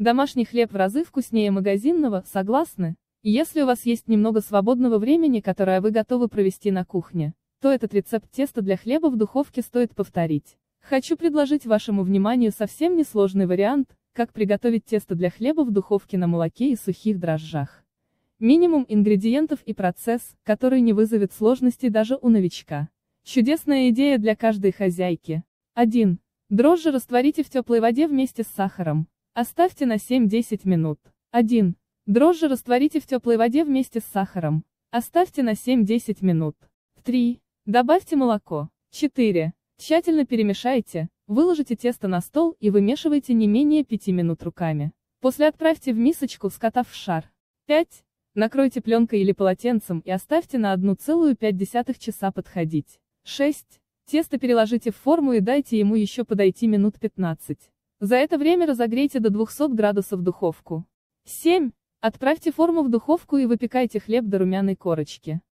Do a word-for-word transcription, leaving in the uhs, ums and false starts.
Домашний хлеб в разы вкуснее магазинного, согласны? Если у вас есть немного свободного времени, которое вы готовы провести на кухне, то этот рецепт теста для хлеба в духовке стоит повторить. Хочу предложить вашему вниманию совсем несложный вариант, как приготовить тесто для хлеба в духовке на молоке и сухих дрожжах. Минимум ингредиентов и процесс, который не вызовет сложностей даже у новичка. Чудесная идея для каждой хозяйки. один. Дрожжи растворите в теплой воде вместе с сахаром. Оставьте на семь-десять минут. один. Дрожжи растворите в теплой воде вместе с сахаром. Оставьте на семь-десять минут. три. Добавьте молоко. четыре. Тщательно перемешайте, выложите тесто на стол и вымешивайте не менее пяти минут руками. После отправьте в мисочку, скатав в шар. пять. Накройте пленкой или полотенцем и оставьте на одна целая пять десятых часа подходить. шесть. Тесто переложите в форму и дайте ему еще подойти минут пятнадцать. За это время разогрейте до двухсот градусов духовку. семь. Отправьте форму в духовку и выпекайте хлеб до румяной корочки.